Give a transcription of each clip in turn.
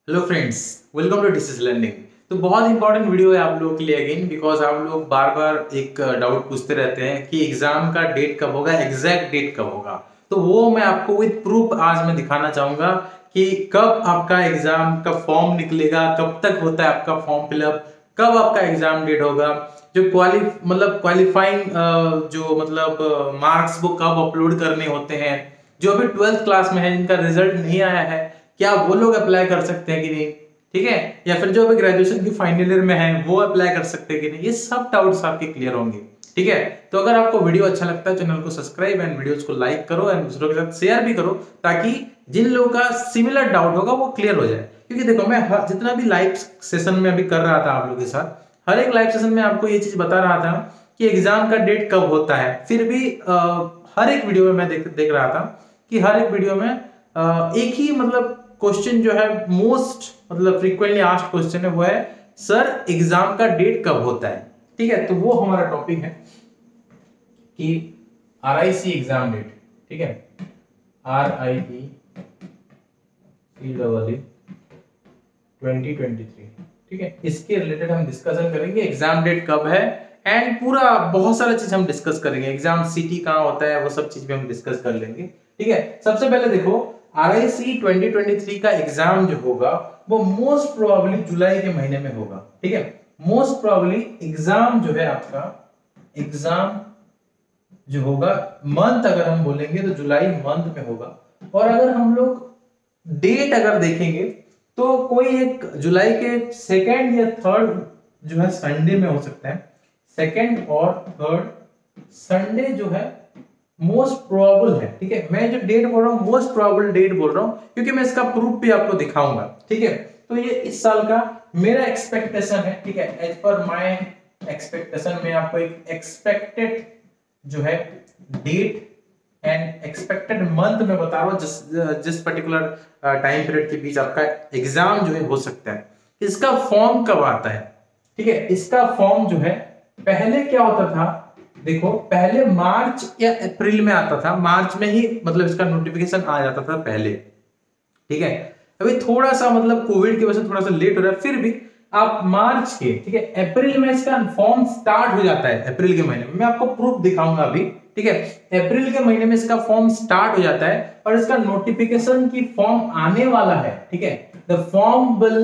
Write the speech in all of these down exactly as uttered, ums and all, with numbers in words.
Hello friends, welcome to this is learning. तो बहुत important video है आप लोगों के लिए अगेन, बिकॉज आप लोग बार बार एक डाउट पूछते रहते हैं कि एग्जाम का डेट कब होगा, एग्जैक्ट डेट कब होगा। तो वो मैं आपको विद प्रूफ आज मैं दिखाना चाहूंगा कि कब आपका एग्जाम का फॉर्म निकलेगा, कब तक होता है आपका फॉर्म फिलअप, कब आपका एग्जाम डेट होगा, जो क्वालि मतलब क्वालिफाइंग जो मतलब मार्क्स वो कब अपलोड करने होते हैं, जो अभी ट्वेल्थ क्लास में है जिनका रिजल्ट नहीं आया है क्या वो लोग अप्लाई कर सकते हैं कि नहीं, ठीक है, या फिर जो अभी ग्रेजुएशन की फाइनल ईयर में है वो अप्लाई कर सकते हैं कि नहीं, ये सब डाउट्स आपके क्लियर होंगे। ठीक है, तो अगर आपको वीडियो अच्छा लगता है चैनल को सब्सक्राइब एंड वीडियोस को लाइक करो एंड दूसरों के साथ शेयर भी करो, ताकि जिन लोगों का सिमिलर डाउट होगा वो क्लियर हो जाए। क्योंकि देखो मैं जितना भी लाइव सेशन में अभी कर रहा था आप लोगों के साथ, हर एक लाइव सेशन में आपको ये चीज बता रहा था कि एग्जाम का डेट कब होता है। फिर भी आ, हर एक वीडियो में मैं देख देख रहा था कि हर एक वीडियो में आ, एक ही मतलब क्वेश्चन जो है मोस्ट मतलब फ्रीक्वेंटली आस्क्ड क्वेश्चन है वो है सर एग्जाम का डेट कब होता है। ठीक है, तो वो हमारा टॉपिक है कि R I C exam date. ठीक है, R I E C double E twenty twenty three. ठीक है, इसके रिलेटेड हम डिस्कशन करेंगे एग्जाम डेट कब है एंड पूरा बहुत सारा चीज हम डिस्कस करेंगे। एग्जाम सिटी कहाँ होता है वो सब चीज भी हम डिस्कस कर लेंगे। ठीक है, सबसे पहले देखो R I C twenty twenty three का एग्जाम जो होगा वो मोस्ट प्रोबेबली जुलाई के महीने में होगा। ठीक है, मोस्ट प्रोबेबली एग्जाम जो है आपका एग्जाम जो होगा मंथ अगर हम बोलेंगे तो जुलाई मंथ में होगा। और अगर हम लोग डेट अगर देखेंगे तो कोई एक जुलाई के सेकेंड या थर्ड जो है संडे में हो सकता है। सेकेंड और थर्ड संडे जो है मोस्ट प्रोबेबल है। ठीक है, मैं जो डेट बोल रहा हूँ मोस्ट प्रोबेबल डेट बोल रहा हूँ क्योंकि मैं इसका प्रूफ भी आपको दिखाऊंगा। ठीक है, तो ये इस साल का मेरा एक्सपेक्टेशन है। ठीक है, एज पर माय एक्सपेक्टेशन में आपको एक एक्सपेक्टेड जो है डेट एंड एक्सपेक्टेड मंथ में बता रहा हूँ जिस जिस पर्टिकुलर टाइम पीरियड के बीच आपका एग्जाम जो है हो सकता है। इसका फॉर्म कब आता है? ठीक है, इसका फॉर्म जो है पहले क्या होता था, देखो पहले मार्च या अप्रैल में आता था, मार्च में ही मतलब इसका नोटिफिकेशन आ जाता था पहले। ठीक है, अभी थोड़ा सा मतलब कोविड की वजह से थोड़ा सा लेट हो रहा है, फिर भी आप मार्च के ठीक है अप्रैल में इसका फॉर्म स्टार्ट हो जाता है। अप्रैल के महीने में मैं आपको प्रूफ दिखाऊंगा अभी। ठीक है, अप्रैल के महीने में इसका फॉर्म स्टार्ट हो जाता है और इसका नोटिफिकेशन की फॉर्म आने वाला है। ठीक है, द फॉर्म विल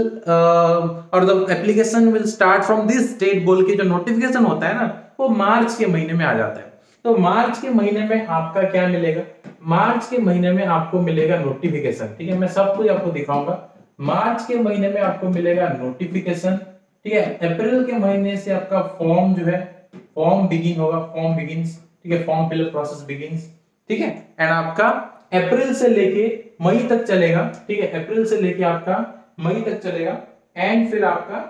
और the application will start from this date बोल के जो नोटिफिकेशन होता है ना वो मार्च के महीने में आ जाता है। तो मार्च के महीने में आपका क्या मिलेगा? मार्च के महीने में आपको मिलेगा नोटिफिकेशन। ठीक है, मैं सब कुछ आपको दिखाऊंगा। मार्च के महीने में आपको मिलेगा नोटिफिकेशन। ठीक है, अप्रैल के महीने से आपका फॉर्म जो है फॉर्म बिगिन होगा, फॉर्म बिगिंस। ठीक है, फॉर्म फिलअप प्रोसेस बिगिंस। ठीक है, एंड आपका अप्रैल से लेके मई तक चलेगा। ठीक है, अप्रैल से लेके आपका मई तक चलेगा एंड फिर आपका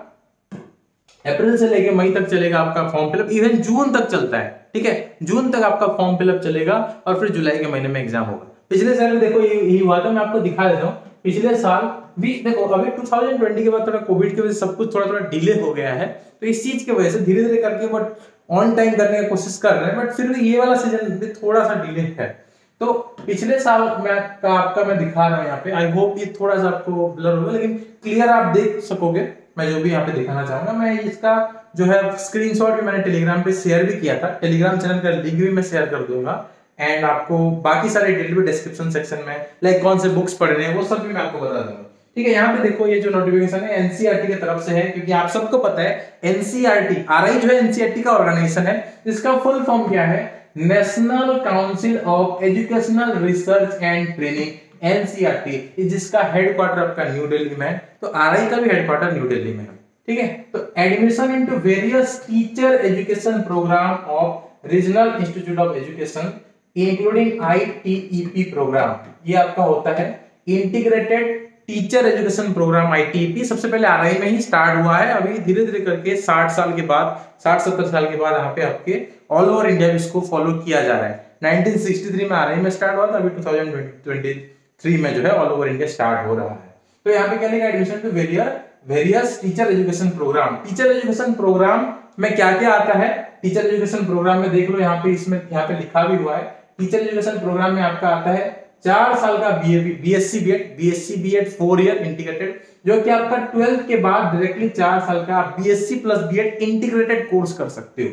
अप्रैल से लेके मई तक चलेगा आपका फॉर्म फिलअप, इवन जून तक चलता है। ठीक है, जून तक आपका फॉर्म फिलअप चलेगा और फिर जुलाई के महीने में एग्जाम होगा। पिछले साल देखो यही हुआ था, मैं आपको दिखा देता हूँ। पिछले साल भी देखो अभी टू थाउजेंड ट्वेंटी के बाद थोड़ा कोविड की वजह से सब कुछ थोड़ा थोड़ा डिले हो गया है, तो इस चीज की वजह से धीरे धीरे करके बट ऑन टाइम करने की कोशिश कर रहे हैं, बट फिर भी ये वाला सीजन भी थोड़ा सा डिले है। तो पिछले साल मैं का आपका मैं दिखा रहा हूँ यहाँ पे। आई होप ये थोड़ा सा आपको ब्लर होगा लेकिन क्लियर आप देख सकोगे मैं जो भी यहाँ पे दिखाना चाहूंगा। मैं इसका जो है स्क्रीनशॉट भी मैंने टेलीग्राम पे शेयर भी किया था, टेलीग्राम चैनल का लिंक भी मैं शेयर कर दूंगा एंड आपको बाकी सारे डिटेल भी डिस्क्रिप्शन सेक्शन में लाइक कौन से बुक्स पढ़ रहे हैं वो सब भी मैं आपको बता दूंगा। ठीक है, यहाँ पे देखो ये जो नोटिफिकेशन है एनसीईआरटी की तरफ से है, क्योंकि आप सबको पता है एनसीईआरटी आरआई जो है एनसीईआरटी का ऑर्गेनाइजेशन है। इसका फुल फॉर्म क्या है? National council of educational research and training, NCERT, जिसका हेडक्वार्टर आपका न्यू दिल्ली में है। तो आरआई का भी हेडक्वार्टर न्यू दिल्ली में है। ठीक है, तो admission into various teacher education programme of regional institute of education including ITEP programme, ये आपका होता है integrated teacher education programme ITEP. सबसे पहले आरआई में ही स्टार्ट हुआ है, अभी धीरे धीरे करके साठ साल के बाद साठ सत्तर साल के बाद यहाँ पे आपके ऑल ओवर इंडिया में इसको फॉलो किया जा रहा है। नाइनटीन सिक्सटी थ्री में आरआई में स्टार्ट हुआ था, अभी टू थाउजेंड ट्वेंटी थ्री में जो है ऑल ओवर इंडिया स्टार्ट हो रहा है। तो यहाँ पे क्या लिखा? Admission to various various teacher education programme. Teacher education programme में क्या क्या आता है? टीचर एजुकेशन प्रोग्राम में देख लो यहाँ पे, इसमें यहाँ पे लिखा भी हुआ है। टीचर एजुकेशन प्रोग्राम में आपका आता है चार साल का BSc BEd BSc BEd four year integrated, जो कि आपका ट्वेल्थ के बाद डायरेक्टली चार साल का BSc plus BEd integrated course कर सकते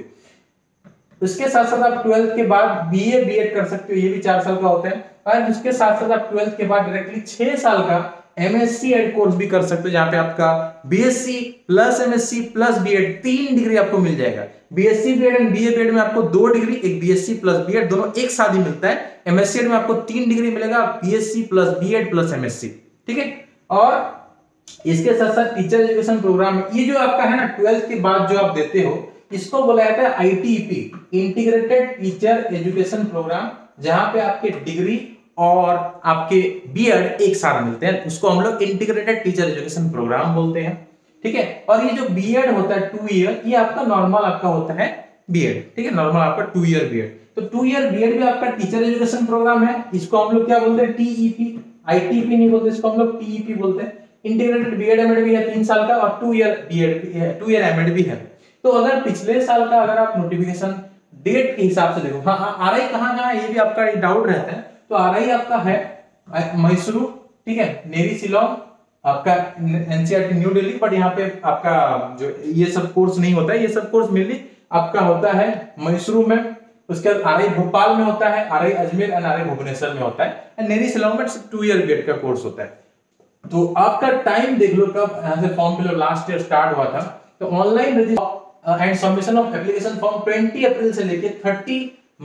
हो। उसके साथ साथ आप ट्वेल्थ के बाद बीए बीएड कर सकते हो, ये भी चार साल का होता है। और उसके साथ साथ आप ट्वेल्थ के बाद डायरेक्टली छह साल का एमएससी एड कोर्स भी कर सकते हो, जहां पे आपका BSc plus MSc plus BEd तीन डिग्री आपको मिल जाएगा। BSc BEd and BA BEd में आपको दो डिग्री, एक बीएससी प्लस बीएड दोनों एक साथ ही मिलता है। एमएससी में आपको तीन डिग्री मिलेगा, BSc plus BEd plus MSc, ठीक है। और इसके साथ साथ टीचर एजुकेशन प्रोग्राम, ये जो आपका है ना ट्वेल्थ के बाद जो आप देते हो, इसको बोला जाता है ITEP, integrated teacher education programme, जहां पे आपके डिग्री और आपके बीएड एक साथ मिलते हैं। उसको हम लोग इंटीग्रेटेड टीचर एजुकेशन प्रोग्राम बोलते हैं, ठीक है। और ये जो बीएड होता है टू ईयर, ये आपका नॉर्मल आपका होता है बीएड, ठीक है, नॉर्मल आपका टू ईयर बीएड। तो टू ईयर बीएड भी आपका टीचर एजुकेशन प्रोग्राम है, इसको हम लोग क्या बोलते हैं, टीईपी, आईटीईपी नहीं बोलते, इसको हम लोग टीईपी बोलते हैं। इंटीग्रेटेड बीएड एमएड भी है तीन साल का, और टू ईयर बीएड भी है, टू ईयर एमएड भी है। तो अगर पिछले साल का अगर आप नोटिफिकेशन डेट के हिसाब से देखो, हाँ आ रही कहाँ कहाँ, ये भी आपका डाउट रहता है। तो आ रही आपका है मैसूरू, ठीक है, नेरी शिलोंग, आपका एनसीईआरटी न्यू दिल्ली, बट यहाँ पे आपका जो ये सब कोर्स नहीं होता है, ये सब कोर्स मेनली आपका होता है मैसूरू में। उसके बाद आरआई भोपाल में होता है, RI Ajmer and RI Bhubaneswar में होता है, एंड नेरी शिलोंग में टू ईयर बीएड का कोर्स होता है। तो आपका टाइम देख लो कब यहाँ से form fill up last year start हुआ था। तो online registration and submission of application form twenty April से लेके थर्टी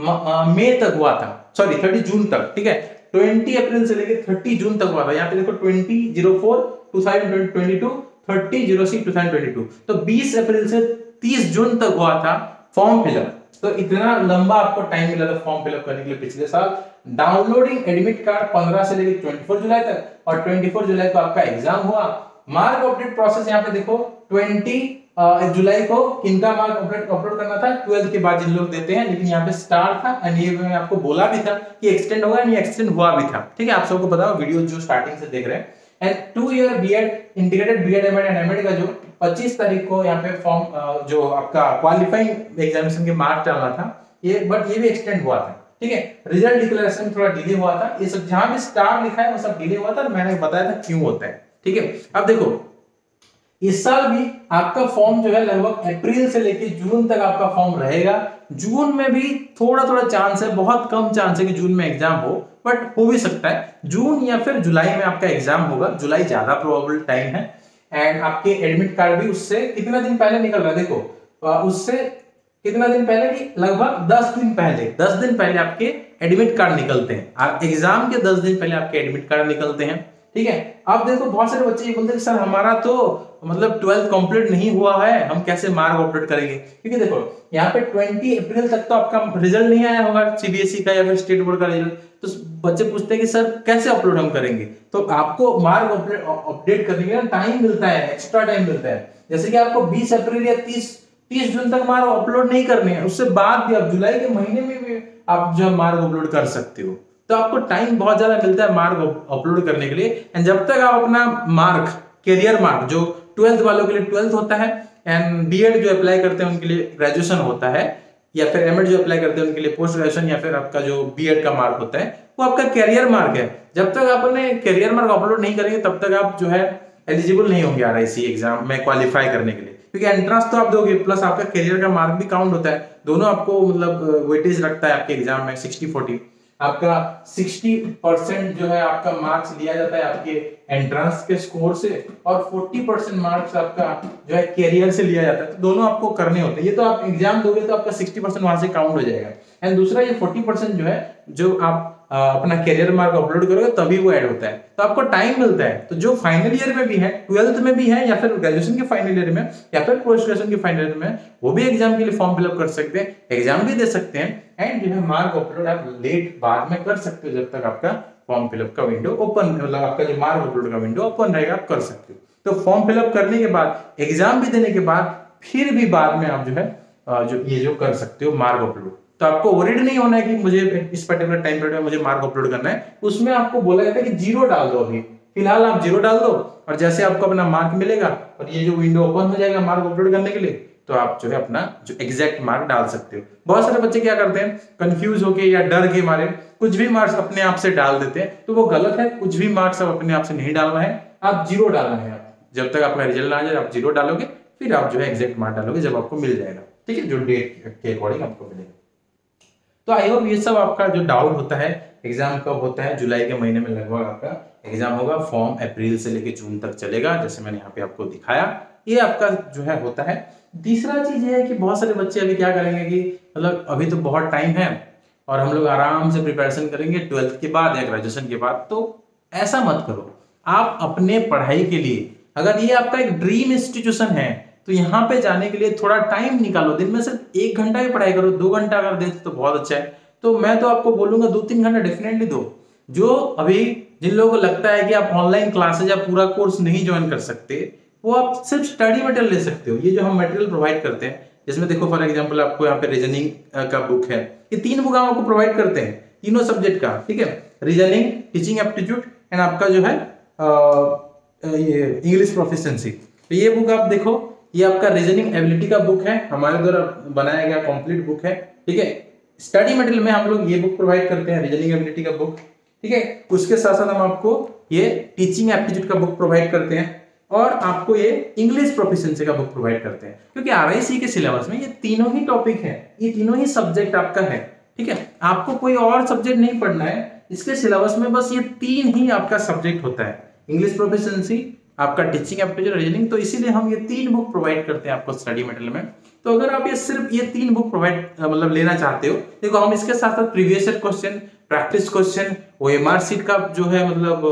मई तक हुआ था, सॉरी थर्टी जून तक, ठीक है। ट्वेंटी अप्रैल से लेके थर्टी जून तक हुआ था। यहाँ पे देखो twenty zero four two thousand twenty two, thirty zero six two thousand twenty two, तो बीस अप्रैल से तीस जून तक हुआ था फॉर्म फिलअप। तो इतना लंबा आपको टाइम मिला था फॉर्म फिलअप करने के लिए पिछले साल। डाउनलोडिंग एडमिट कार्ड पंद्रह से लेकर चौबीस जुलाई तक, और चौबीस जुलाई को आपका एग्जाम हुआ। मार्क अपडेट प्रोसेस यहाँ पे देखो बीस जुलाई को किनका मार्क अपडेट अपलोड करना था, ट्वेल्थ के बाद जिन लोग देते हैं, लेकिन यहाँ पे स्टार्ट था, एंड ये मैं आपको बोला भी था कि एक्सटेंड होगा, ये एक्सटेंड हुआ भी था, ठीक है। आप सबको पता हो, वीडियो जो स्टार्टिंग से देख रहे हैं। And two year BEd integrated BEd MEd and MEd का जो पच्चीस तारीख को यहाँ पे फॉर्म जो आपका क्वालिफाइंग एग्जामिनेशन के मार्क्स डालना था, ये बट ये भी एक्सटेंड हुआ था, ठीक है। रिजल्ट डिक्लेरेशन थोड़ा डिले हुआ था, ये सब जहां भी स्टार लिखा है वो सब डिले हुआ था, मैंने बताया था क्यों होता है, ठीक है। अब देखो इस साल भी आपका फॉर्म जो है लगभग अप्रैल से लेके जून तक आपका फॉर्म रहेगा। जून में भी थोड़ा थोड़ा चांस है, बहुत कम चांस है कि जून में एग्जाम हो, बट हो भी सकता है जून या फिर जुलाई में आपका एग्जाम होगा। जुलाई ज्यादा प्रोबेबल टाइम है। एंड आपके एडमिट कार्ड भी उससे कितना दिन पहले निकल रहा है, देखो उससे कितना दिन पहले की, लगभग दस दिन पहले दस दिन पहले आपके एडमिट कार्ड निकलते हैं। एग्जाम के दस दिन पहले आपके एडमिट कार्ड निकलते हैं, ठीक है। अब देखो बहुत सारे बच्चे ये बोलते हैं सर हमारा तो मतलब ट्वेल्थ कंप्लीट नहीं हुआ है, हम कैसे मार्क अपलोड करेंगे, क्योंकि देखो यहाँ पे बीस अप्रैल तक तो आपका रिजल्ट नहीं आया होगा सीबीएसई का या फिर स्टेट बोर्ड का रिजल्ट। तो बच्चे पूछते हैं कि सर कैसे अपलोड हम करेंगे। तो आपको मार्क अपडेट करने के लिए टाइम मिलता है, एक्स्ट्रा टाइम मिलता है। जैसे कि आपको बीस अप्रैल या तीस तीस जून तक मार्क अपलोड नहीं करने हैं, उससे बाद भी आप जुलाई के महीने में भी आप जो मार्क अपलोड कर सकते हो। तो आपको टाइम बहुत ज्यादा मिलता है मार्क अपलोड करने के लिए। एंड जब तक आप अपना मार्क, कैरियर मार्क जो ट्वेल्थ वालों के लिए ट्वेल्थ होता है, एंड बीएड जो अप्लाई करते हैं उनके लिए ग्रेजुएशन होता है, या फिर एमएड जो अप्लाई करते हैं उनके लिए पोस्ट ग्रेजुएशन, या फिर आपका जो बीएड का मार्क होता है वो आपका कैरियर मार्क है। जब तक आप अपने कैरियर मार्क अपलोड नहीं करेंगे तब तक आप जो है एलिजिबल नहीं होंगे आरआईसी एग्जाम में क्वालिफाई करने के लिए, क्योंकि एंट्रेंस तो आप दोगे प्लस आपका कैरियर का मार्क भी काउंट होता है। दोनों आपको मतलब वेटेज रखता है आपके एग्जाम में सिक्सटी फोर्टी। आपका साठ परसेंट जो है आपका मार्क्स लिया जाता है आपके एंट्रेंस के स्कोर से, और चालीस परसेंट मार्क्स आपका जो है कैरियर से लिया जाता है। तो दोनों आपको करने होते हैं। ये तो आप एग्जाम दोगे तो आपका साठ परसेंट वहां से काउंट हो जाएगा। एंड दूसरा ये चालीस परसेंट जो है जो आप आ, अपना कैरियर मार्क अपलोड करोगे तभी वो ऐड होता है। तो आपको टाइम मिलता है। तो जो फाइनल ईयर में भी है, ट्वेल्थ में भी है, या फिर ग्रेजुएशन के फाइनल ईयर में, या फिर पोस्ट ग्रेजुएशन के फाइनल ईयर में, वो भी एग्जाम के लिए फॉर्म फिलअप कर सकते हैं, एग्जाम भी दे सकते हैं। एंड जो है मार्क अपलोड आप लेट बाद में कर सकते हो, जब तक आपका फॉर्म फिलअप का विंडो ओपन, मतलब आपका जो मार्क अपलोड का विंडो ओपन रहेगा, आप कर सकते हो। तो फॉर्म फिलअप करने के बाद, एग्जाम भी देने के बाद, फिर भी बाद में आप जो है जो ये जो कर सकते हो मार्क अपलोड। तो आपको वरीड नहीं होना है कि मुझे इस पर्टिकुलर टाइम पीरियड में मुझे मार्क अपलोड करना है। उसमें आपको बोला जाता है कि जीरो डाल दो, अभी फिलहाल आप जीरो डाल दो, और जैसे आपको अपना मार्क मिलेगा और ये जो विंडो ओपन हो जाएगा मार्क अपलोड करने के लिए, तो आप जो है अपना जो एग्जैक्ट मार्क डाल सकते हो। बहुत सारे बच्चे क्या करते हैं, कंफ्यूज होके या डर के मारे कुछ भी मार्क्स अपने आप से डाल देते हैं, तो वो गलत है। कुछ भी मार्क्स आप अपने आप से नहीं डालना है, आप जीरो डालना है। जब तक आपका रिजल्ट ना आ जाए आप जीरो डालोगे, फिर आप जो है एग्जैक्ट मार्क डालोगे जब आपको मिल जाएगा, ठीक है, जो डेट के अकॉर्डिंग आपको मिलेगा। तो आई होप ये सब आपका जो डाउट होता है एग्जाम कब होता है, जुलाई के महीने में लगभग आपका एग्जाम होगा। फॉर्म अप्रैल से लेकर जून तक चलेगा, जैसे मैंने यहाँ पे आपको दिखाया, ये आपका जो है होता है। तीसरा चीज ये है कि बहुत सारे बच्चे अभी क्या करेंगे कि मतलब अभी तो बहुत टाइम है और हम लोग आराम से प्रिपरेशन करेंगे ट्वेल्थ के बाद या ग्रेजुएशन के बाद, तो ऐसा मत करो। आप अपने पढ़ाई के लिए, अगर ये आपका एक ड्रीम इंस्टीट्यूशन है, तो यहाँ पे जाने के लिए थोड़ा टाइम निकालो। दिन में सिर्फ एक घंटा ही पढ़ाई करो, दो घंटा अगर देते तो बहुत अच्छा है। तो मैं तो आपको बोलूंगा दो तीन घंटा डेफिनेटली दो। जो अभी जिन लोगों को लगता है कि आप ऑनलाइन क्लासेज या पूरा कोर्स नहीं ज्वाइन कर सकते, वो आप सिर्फ स्टडी मटेरियल ले सकते हो। ये जो हम मटेरियल प्रोवाइड करते हैं, जिसमें देखो फॉर एग्जांपल आपको यहाँ पे रीजनिंग का बुक है, ये तीन बुक हम आपको प्रोवाइड करते हैं तीनों सब्जेक्ट का, ठीक है, रीजनिंग, टीचिंग एप्टीट्यूड एंड आपका जो है आ, ये इंग्लिश प्रोफिशिएंसी। तो ये बुक आप देखो, ये आपका रीजनिंग एबिलिटी का बुक है, हमारे द्वारा बनाया गया कंप्लीट बुक है, ठीक है। स्टडी मटेरियल में हम लोग ये बुक प्रोवाइड करते हैं, रीजनिंग एबिलिटी का बुक, ठीक है। उसके साथ साथ हम आपको ये टीचिंग एप्टीट्यूड का बुक प्रोवाइड करते हैं और आपको ये इंग्लिश प्रोफिशिएंसी का बुक प्रोवाइड करते हैं, क्योंकि आरआईसी के सिलेबस में ये तीनों ही टॉपिक है, ये तीनों ही सब्जेक्ट आपका है, ठीक है। आपको कोई और सब्जेक्ट नहीं पढ़ना है, इसके सिलेबस में बस ये तीन ही आपका सब्जेक्ट होता है, इंग्लिश प्रोफिशिएंसी, आपका टीचिंग एप्टीट्यूड, रीजनिंग। तो इसीलिए हम ये तीन बुक प्रोवाइड करते हैं आपको स्टडी मटेरियल में। तो अगर आप ये सिर्फ ये तीन बुक प्रोवाइड मतलब लेना चाहते हो, देखो हम इसके साथ साथ previous year question, practice question, OMR sheet का जो है मतलब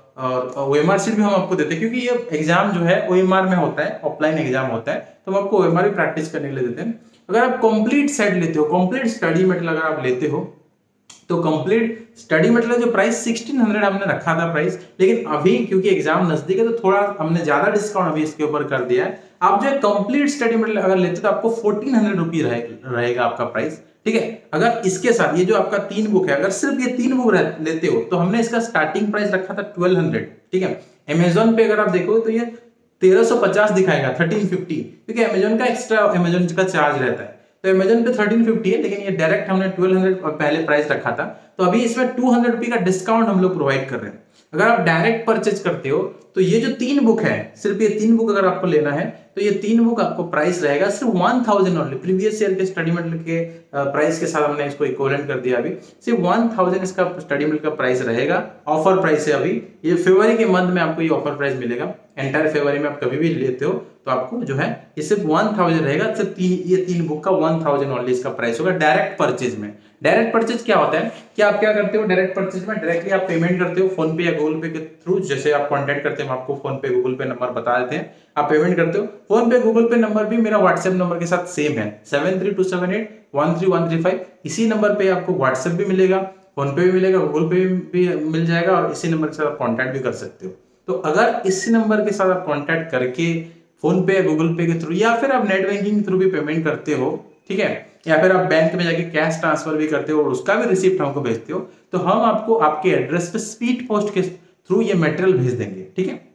ओएमआर शीट भी हम आपको देते हैं, क्योंकि ये एग्जाम जो है ओएमआर में होता है, ऑफलाइन एग्जाम होता है, तो हम आपको ओएमआर भी प्रैक्टिस करने के लिए देते हैं। अगर आप कंप्लीट सेट लेते हो, कंप्लीट स्टडी मटेरियल अगर आप लेते हो, तो कंप्लीट स्टडी मटेरियल जो प्राइस सोलह सौ हमने रखा था प्राइस, लेकिन अभी क्योंकि एग्जाम नजदीक है तो थोड़ा हमने ज्यादा डिस्काउंट अभी इसके ऊपर कर दिया है। आप जो है कंप्लीट स्टडी मटेरियल अगर लेते हो तो आपको फोर्टीन हंड्रेड रुपीज रहेगा आपका प्राइस, ठीक है। अगर इसके साथ ये जो आपका तीन बुक है, अगर सिर्फ ये तीन बुक लेते हो तो हमने इसका स्टार्टिंग प्राइस रखा था ट्वेल्व हंड्रेड, ठीक है। अमेजोन पे अगर आप देखो तो ये तेरह सौ पचास दिखाएगा, थर्टीन फिफ्टी, क्योंकि अमेजोन का एक्स्ट्रा अमेजोन का चार्ज रहता है, तो अमेजोन पे थर्टीन फिफ्टी है, लेकिन ये डायरेक्ट हमने ट्वेल्व हंड्रेड पहले प्राइस रखा था, तो अभी इसमें टू हंड्रेड रुपी का डिस्काउंट हम लोग प्रोवाइड कर रहे हैं। अगर आप डायरेक्ट परचेज करते हो तो ये जो तीन बुक है, सिर्फ ये तीन बुक अगर आपको लेना है तो ये तीन बुक आपको प्राइस रहेगा सिर्फ one thousand only. Previous year के स्टडी मटेरियल के प्राइस के साथ हमने इसको इक्विवेलेंट कर दिया, अभी सिर्फ वन थाउजेंड इसका स्टडी मटेरियल का प्राइस रहेगा। ऑफर प्राइस है अभी, ये फरवरी के मंथ में आपको ये ऑफर प्राइस मिलेगा। एंटायर फरवरी में आप कभी भी लेते हो तो आपको जो है ये सिर्फ वन थाउजेंड रहेगा, सिर्फ तीन ये तीन बुक का वन थाउजेंड ओनली इसका प्राइस होगा डायरेक्ट परचेज में। डायरेक्ट परचेज क्या होता है कि आप क्या करते हो डायरेक्ट परचेज में, डायरेक्टली आप पेमेंट करते हो फोन पे या गूगल पे के थ्रू। जैसे आप कांटेक्ट करते हैं, हम आपको फोन पे गूगल पे नंबर बता देते हैं, आप पेमेंट करते हो। फोन पे गूगल पे नंबर भी मेरा व्हाट्सएप नंबर के साथ सेम है, seven three two seven eight one three one three five. इसी नंबर पे आपको व्हाट्सएप भी मिलेगा, फोन पे भी मिलेगा, गूगल पे भी मिल जाएगा, और इसी नंबर के साथ आप कॉन्टैक्ट भी कर सकते हो। तो अगर इसी नंबर के साथ आप कॉन्टैक्ट करके फोन पे या गूगल पे के थ्रू या फिर आप नेट बैंकिंग के थ्रू भी पेमेंट करते हो, ठीक है, या फिर आप बैंक में जाके कैश ट्रांसफर भी करते हो और उसका भी रिसिप्ट हमको भेजते हो, तो हम आपको आपके एड्रेस पे स्पीड पोस्ट के थ्रू ये मटेरियल भेज देंगे, ठीक है।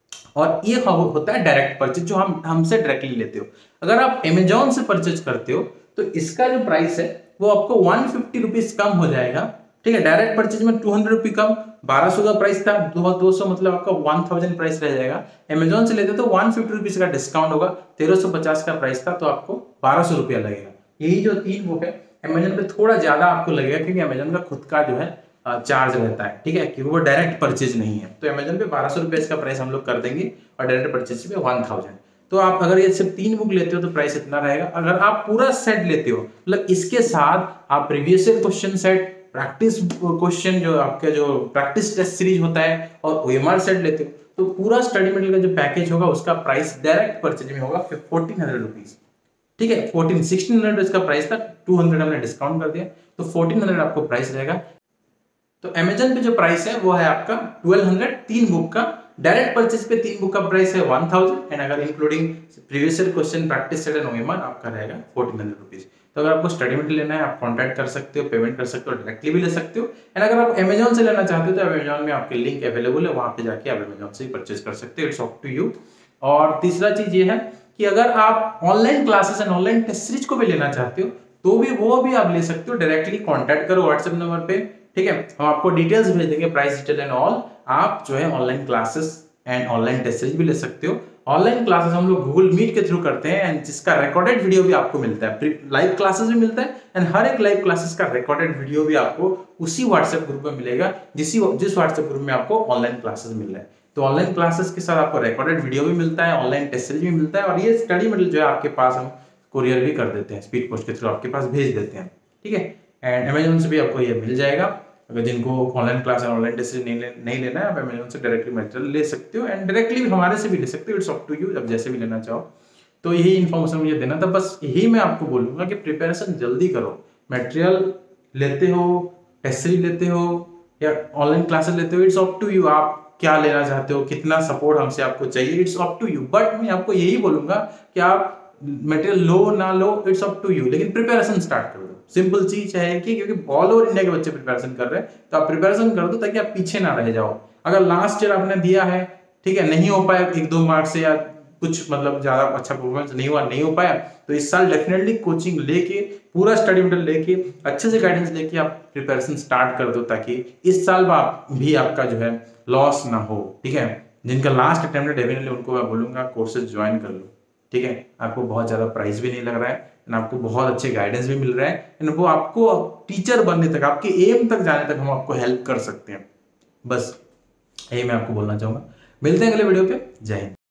और ये होता है डायरेक्ट परचेज, जो हम हमसे डायरेक्टली लेते हो। अगर आप अमेजोन से परचेज करते हो तो इसका जो प्राइस है वो आपको वन फिफ्टी रुपीज कम हो जाएगा, ठीक है। डायरेक्ट परचेज में टू हंड्रेड रुपी कम, बारह सौ का प्राइस था, दो सौ मतलब आपका वन थाउजेंड प्राइस रह जाएगा। अमेजोन से लेते तो वन फिफ्टी रुपीज का डिस्काउंट होगा, तेरह सौ पचास का प्राइस था तो आपको बारह सौ रुपया लगेगा। यही जो तीन बुक है अमेजोन पे थोड़ा ज्यादा आपको लगेगा, क्योंकि अमेजोन का खुद का जो है चार्ज रहता है, ठीक है, क्योंकि वो डायरेक्ट परचेज नहीं है। तो अमेजोन पे बारह सौ रुपये इसका प्राइस हम लोग कर देंगे और डायरेक्ट परचेज पे वन थाउजेंड। तो आप अगर ये सिर्फ तीन बुक लेते हो तो प्राइस इतना रहेगा। अगर आप पूरा सेट लेते हो, मतलब इसके साथ आप previous year question set, practice question जो आपके जो प्रैक्टिस टेस्ट सीरीज होता है, और ओएमआर सेट लेते हो, तो पूरा स्टडी मटेरियल का जो पैकेज होगा उसका प्राइस डायरेक्ट परचेज में होगा फोर्टीन हंड्रेड रुपीज, ठीक है। फोर्टीन सिक्सटीन हंड्रेड इसका प्राइस था, टू हंड्रेड हमने डिस्काउंट कर दिया, तो फोर्टीन हंड्रेड आपको प्राइस रहेगा। तो अमेजन पे जो प्राइस है वो है आपका ट्वेल्व हंड्रेड तीन बुक का। डायरेक्ट परचेज पे तीन बुक का प्राइस है वन थाउजेंड, एंड अगर including previous year question, practice set and OMR आपका रहेगा फोर्टीन हंड्रेड रुपीज। तो अगर आपको स्टडी मटेरियल लेना है आप कांटेक्ट कर सकते हो, पेमेंट कर सकते हो, डायरेक्टली भी ले सकते हो। एंड अगर आप अमेजोन से लेना चाहते हो तो अमेजोन में आपके लिंक अवेलेबल है, वहां पे जाके आप अमेजोन से ही परचेज कर सकते हो, इट्स अप टू यू। और तीसरा चीज ये है कि कि अगर आप online classes and online test series को भी लेना चाहते हो तो भी वो भी आप ले सकते हो। डायरेक्टली कांटेक्ट करो व्हाट्सएप नंबर पे, ठीक है, हम आपको डिटेल्स भेज देंगे, प्राइस डिटेल एंड ऑल। आप जो है online classes and online test series भी ले सकते हो। ऑनलाइन क्लासेस हम लोग गूगल मीट के थ्रू करते हैं एंड जिसका रिकॉर्डेड वीडियो भी आपको मिलता है, लाइव क्लासेस भी मिलता है एंड हर एक लाइव क्लासेस का रिकॉर्डेड वीडियो भी आपको उसी व्हाट्सएप ग्रुप में मिलेगा जिस जिस व्हाट्सएप ग्रुप में आपको ऑनलाइन क्लासेस मिल रहा है। तो ऑनलाइन क्लासेस के साथ आपको रिकॉर्डेड वीडियो भी मिलता है, ऑनलाइन टेस्ट सीरीज भी मिलता है और ये स्टडी मटेरियल जो है आपके पास हम कुरियर भी कर देते हैं, स्पीड पोस्ट के थ्रू आपके पास भेज देते हैं, ठीक है। एंड अमेजोन से भी आपको ये मिल जाएगा। अगर जिनको ऑनलाइन क्लास और ऑनलाइन टेस्ट सीरीज नहीं, ले, नहीं लेना है, आप अमेजोन से डायरेक्टली मटेरियल ले सकते हो एंड डायरेक्टली हमारे से भी ले सकते हो, इट्स अप टू यू, अब जैसे भी लेना चाहो। तो यही इन्फॉर्मेशन मुझे देना था, बस यही मैं आपको बोलूंगा कि प्रिपरेशन जल्दी करो। मटेरियल लेते हो, टेस्ट सीरीज लेते हो या ऑनलाइन क्लासेस लेते हो, इट्स अप टू यू, आप क्या लेना चाहते हो, कितना सपोर्ट हमसे आपको चाहिए, it's up to you. But मैं आपको यही बोलूंगा कि आप मटेरियल लो ना लो, इट्स अप टू यू, लेकिन प्रिपरेशन स्टार्ट कर दो। सिंपल चीज है कि क्योंकि ऑल ओवर इंडिया के बच्चे प्रिपरेशन कर रहे हैं, तो आप प्रिपरेशन कर दो ताकि आप पीछे ना रह जाओ। अगर लास्ट ईयर आपने दिया है, ठीक है, नहीं हो पाया एक दो मार्क्स से या कुछ मतलब ज्यादा अच्छा परफॉर्मेंस नहीं हुआ, नहीं हो पाया, तो इस साल डेफिनेटली कोचिंग लेके, पूरा स्टडी मटेरियल लेके, अच्छे से गाइडेंस लेके आप प्रिपरेशन स्टार्ट कर दो ताकि इस साल भी आपका जो है लॉस ना हो, ठीक है। जिनका लास्ट अटेम्प्ट है डेफिनेटली उनको मैं बोलूंगा कोर्सेज ज्वाइन कर लो, ठीक है। आपको बहुत ज्यादा प्राइस भी नहीं लग रहा है एंड आपको बहुत अच्छे गाइडेंस भी मिल रहा है एंड वो आपको टीचर बनने तक, आपके एम तक जाने तक हम आपको हेल्प कर सकते हैं। बस यही मैं आपको बोलना चाहूंगा। मिलते हैं अगले वीडियो पे। जय हिंद।